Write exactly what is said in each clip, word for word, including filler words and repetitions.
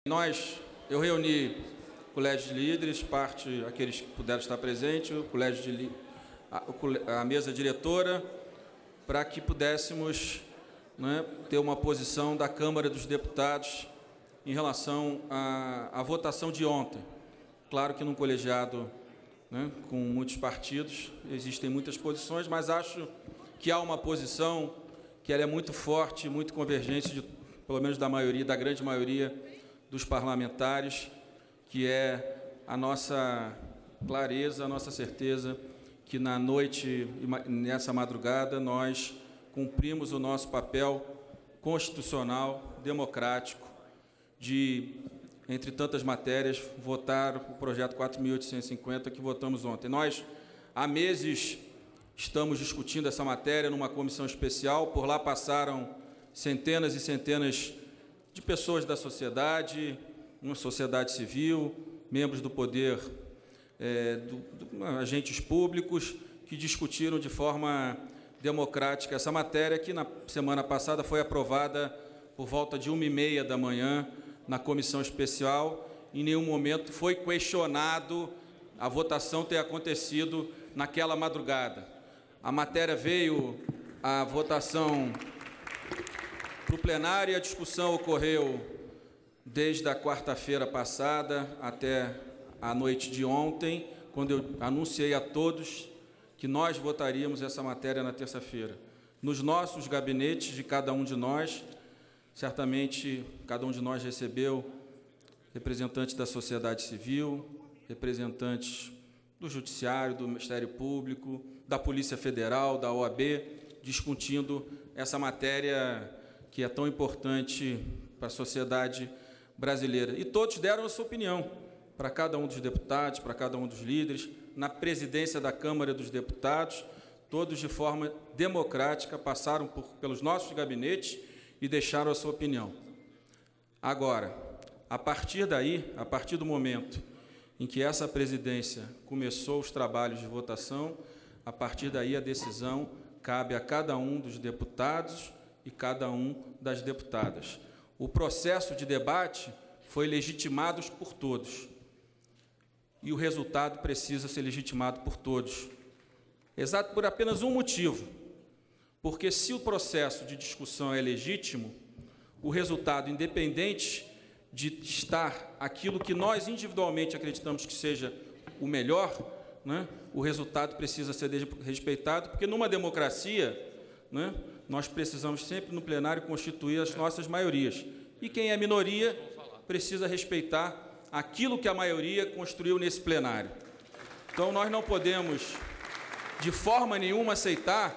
Nós, eu reuni o colégio de líderes, parte, aqueles que puderam estar presentes, o colégio de a, a mesa diretora, para que pudéssemos, né, ter uma posição da Câmara dos Deputados em relação à, à votação de ontem. Claro que num colegiado, né, com muitos partidos, existem muitas posições, mas acho que há uma posição que ela é muito forte, muito convergente, de, pelo menos da maioria, da grande maioria dos parlamentares, que é a nossa clareza, a nossa certeza que na noite, nessa madrugada, nós cumprimos o nosso papel constitucional, democrático, de, entre tantas matérias, votar o projeto quatro mil oitocentos e cinquenta que votamos ontem. Nós, há meses, estamos discutindo essa matéria numa comissão especial, por lá passaram centenas e centenas de pessoas da sociedade, uma sociedade civil, membros do poder, é, do, do, agentes públicos, que discutiram de forma democrática essa matéria, que na semana passada foi aprovada por volta de uma e meia da manhã na comissão especial. Em nenhum momento foi questionado a votação ter acontecido naquela madrugada. A matéria veio, a votação para o plenário, e a discussão ocorreu desde a quarta-feira passada até a noite de ontem, quando eu anunciei a todos que nós votaríamos essa matéria na terça-feira. Nos nossos gabinetes de cada um de nós, certamente cada um de nós recebeu representantes da sociedade civil, representantes do Judiciário, do Ministério Público, da Polícia Federal, da O A B, discutindo essa matéria que é tão importante para a sociedade brasileira. E todos deram a sua opinião, para cada um dos deputados, para cada um dos líderes, na presidência da Câmara dos Deputados, todos de forma democrática passaram por, pelos nossos gabinetes e deixaram a sua opinião. Agora, a partir daí, a partir do momento em que essa presidência começou os trabalhos de votação, a partir daí a decisão cabe a cada um dos deputados e cada um das deputadas. O processo de debate foi legitimado por todos, e o resultado precisa ser legitimado por todos. Exato por apenas um motivo, porque se o processo de discussão é legítimo, o resultado, independente de estar aquilo que nós individualmente acreditamos que seja o melhor, né, o resultado precisa ser respeitado, porque numa democracia, né, nós precisamos sempre no plenário constituir as nossas maiorias. E quem é minoria precisa respeitar aquilo que a maioria construiu nesse plenário. Então, nós não podemos, de forma nenhuma, aceitar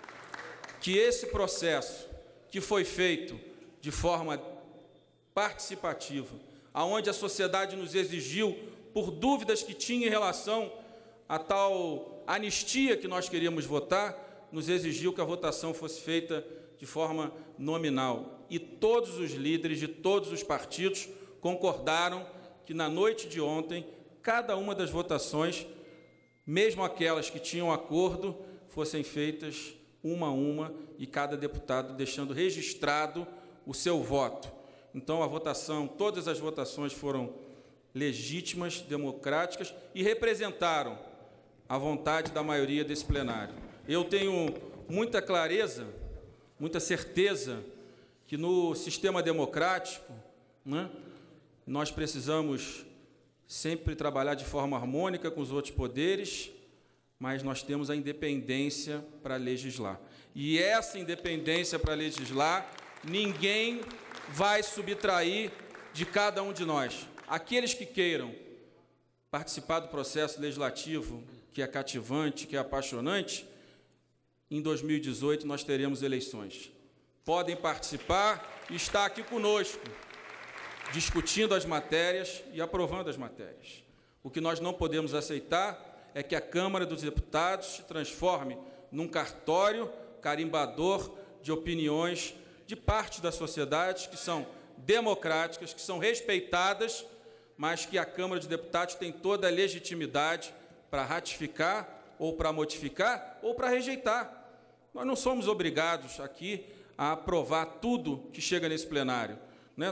que esse processo, que foi feito de forma participativa, aonde a sociedade nos exigiu, por dúvidas que tinha em relação a tal anistia que nós queríamos votar, nos exigiu que a votação fosse feita de forma nominal. E todos os líderes de todos os partidos concordaram que, na noite de ontem, cada uma das votações, mesmo aquelas que tinham acordo, fossem feitas uma a uma, e cada deputado deixando registrado o seu voto. Então, a votação, todas as votações foram legítimas, democráticas e representaram a vontade da maioria desse plenário. Eu tenho muita clareza, muita certeza que no sistema democrático, né, nós precisamos sempre trabalhar de forma harmônica com os outros poderes, mas nós temos a independência para legislar. E essa independência para legislar, ninguém vai subtrair de cada um de nós. Aqueles que queiram participar do processo legislativo, que é cativante, que é apaixonante, em dois mil e dezoito nós teremos eleições. Podem participar e estar aqui conosco, discutindo as matérias e aprovando as matérias. O que nós não podemos aceitar é que a Câmara dos Deputados se transforme num cartório carimbador de opiniões de parte da sociedade que são democráticas, que são respeitadas, mas que a Câmara dos Deputados tem toda a legitimidade para ratificar, ou para modificar, ou para rejeitar. Nós não somos obrigados aqui a aprovar tudo que chega nesse plenário, né?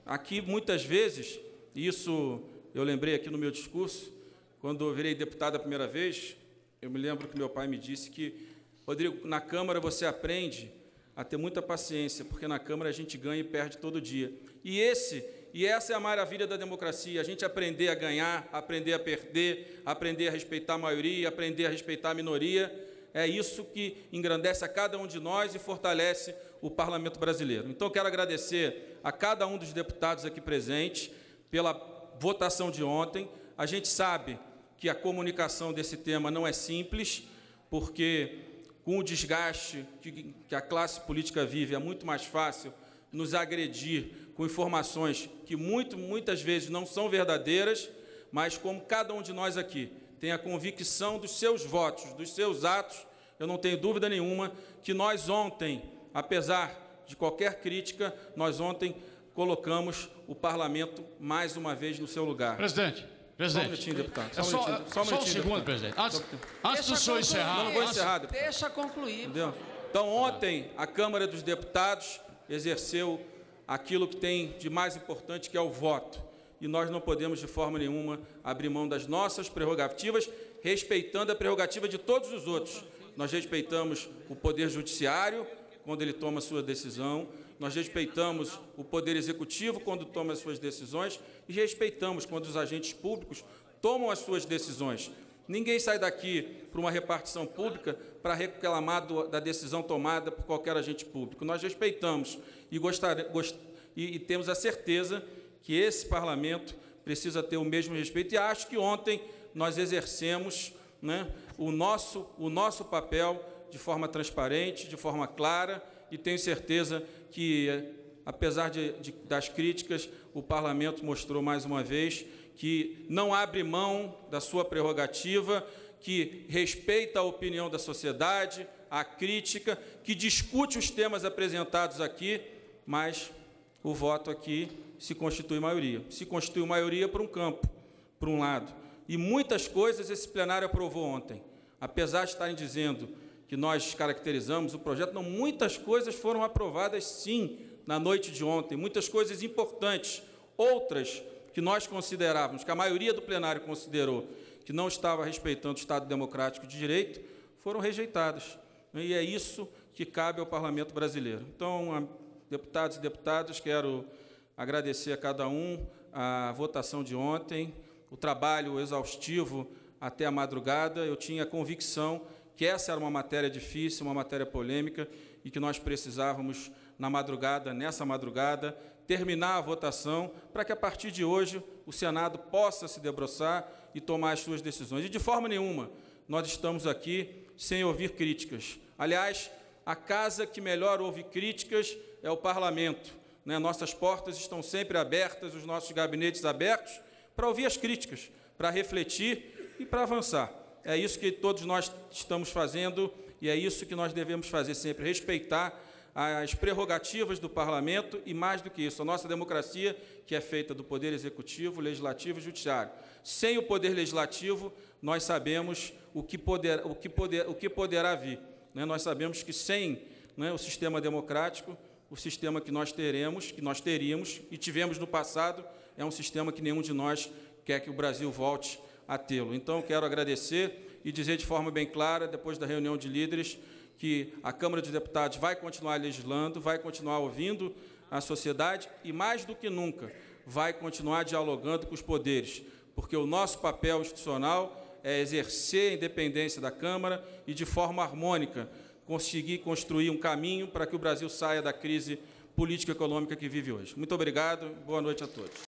aqui, muitas vezes, isso eu lembrei aqui no meu discurso, quando eu virei deputado a primeira vez, eu me lembro que meu pai me disse que, Rodrigo, na Câmara você aprende a ter muita paciência, porque na Câmara a gente ganha e perde todo dia. E, esse, e essa é a maravilha da democracia, a gente aprender a ganhar, aprender a perder, aprender a respeitar a maioria, aprender a respeitar a minoria. É isso que engrandece a cada um de nós e fortalece o Parlamento brasileiro. Então, quero agradecer a cada um dos deputados aqui presentes pela votação de ontem. A gente sabe que a comunicação desse tema não é simples, porque, com o desgaste que a classe política vive, é muito mais fácil nos agredir com informações que muito, muitas vezes não são verdadeiras, mas como cada um de nós aqui tem a convicção dos seus votos, dos seus atos, eu não tenho dúvida nenhuma que nós ontem, apesar de qualquer crítica, nós ontem colocamos o Parlamento mais uma vez no seu lugar. Presidente, presidente. Só um minutinho, deputado. Só, é só, um, só, um, só um segundo, deputado. Presidente. Antes, antes do senhor encerrar... Não, não vou encerrar, deputado. Deixa concluir. Entendeu? Então, ontem, a Câmara dos Deputados exerceu aquilo que tem de mais importante, que é o voto. E nós não podemos, de forma nenhuma, abrir mão das nossas prerrogativas, respeitando a prerrogativa de todos os outros. Nós respeitamos o Poder Judiciário, quando ele toma a sua decisão, nós respeitamos o Poder Executivo, quando toma as suas decisões, e respeitamos quando os agentes públicos tomam as suas decisões. Ninguém sai daqui para uma repartição pública para reclamar do, da decisão tomada por qualquer agente público. Nós respeitamos e, gostar, gost, e, e temos a certeza que esse Parlamento precisa ter o mesmo respeito, e acho que ontem nós exercemos, né, o, nosso, o nosso papel de forma transparente, de forma clara, e tenho certeza que, apesar de, de, das críticas, o Parlamento mostrou mais uma vez que não abre mão da sua prerrogativa, que respeita a opinião da sociedade, a crítica, que discute os temas apresentados aqui, mas o voto aqui se constitui maioria. Se constitui maioria para um campo, para um lado. E muitas coisas esse plenário aprovou ontem. Apesar de estarem dizendo que nós caracterizamos o projeto, não, muitas coisas foram aprovadas, sim, na noite de ontem, muitas coisas importantes. Outras que nós considerávamos, que a maioria do plenário considerou que não estava respeitando o Estado Democrático de Direito, foram rejeitadas. E é isso que cabe ao Parlamento brasileiro. Então, deputados e deputadas, quero agradecer a cada um a votação de ontem, o trabalho exaustivo até a madrugada. Eu tinha a convicção que essa era uma matéria difícil, uma matéria polêmica, e que nós precisávamos, na madrugada, nessa madrugada, terminar a votação, para que, a partir de hoje, o Senado possa se debruçar e tomar as suas decisões. E, de forma nenhuma, nós estamos aqui sem ouvir críticas. Aliás, a casa que melhor ouve críticas é o Parlamento, né? Nossas portas estão sempre abertas, os nossos gabinetes abertos, para ouvir as críticas, para refletir e para avançar. É isso que todos nós estamos fazendo, e é isso que nós devemos fazer sempre, respeitar as prerrogativas do Parlamento e, mais do que isso, a nossa democracia, que é feita do Poder Executivo, Legislativo e Judiciário. Sem o Poder Legislativo, nós sabemos o que, poder, o que, poder, o que poderá vir. Né? Nós sabemos que sem, né, o sistema democrático, o sistema que nós teremos, que nós teríamos e tivemos no passado, é um sistema que nenhum de nós quer que o Brasil volte a tê-lo. Então, quero agradecer e dizer de forma bem clara, depois da reunião de líderes, que a Câmara dos Deputados vai continuar legislando, vai continuar ouvindo a sociedade e, mais do que nunca, vai continuar dialogando com os poderes, porque o nosso papel institucional é exercer a independência da Câmara e, de forma harmônica, conseguir construir um caminho para que o Brasil saia da crise política e econômica que vive hoje. Muito obrigado, boa noite a todos.